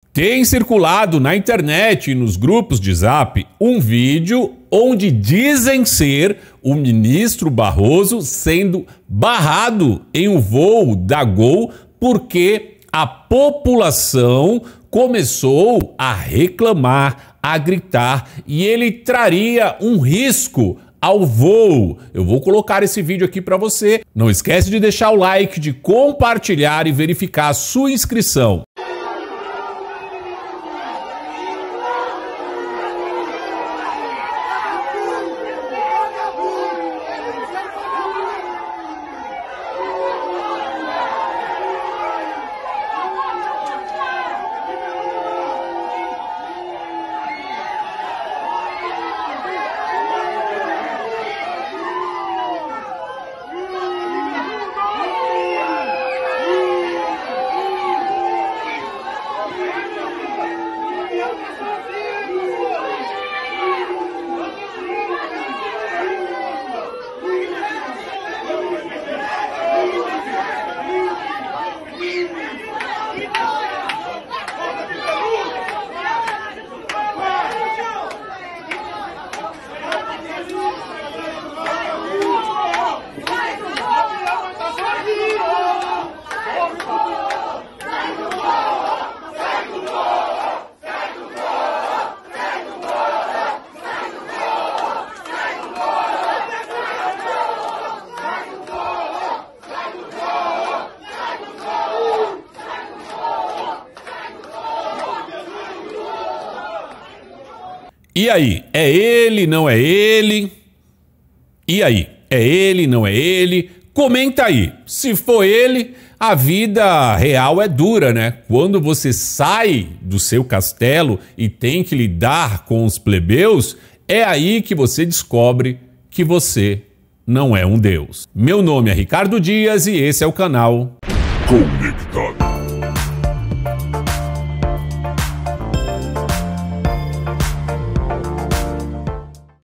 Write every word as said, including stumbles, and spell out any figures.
Tem circulado na internet e nos grupos de Zap um vídeo onde dizem ser o ministro Barroso sendo barrado em um voo da Gol porque a população começou a reclamar, a gritar e ele traria um risco ao voo. Eu vou colocar esse vídeo aqui para você. Não esquece de deixar o like, de compartilhar e verificar a sua inscrição. E aí, é ele, não é ele? E aí, é ele, não é ele? Comenta aí. Se for ele, a vida real é dura, né? Quando você sai do seu castelo e tem que lidar com os plebeus, é aí que você descobre que você não é um deus. Meu nome é Ricardo Dias e esse é o canal Conectado.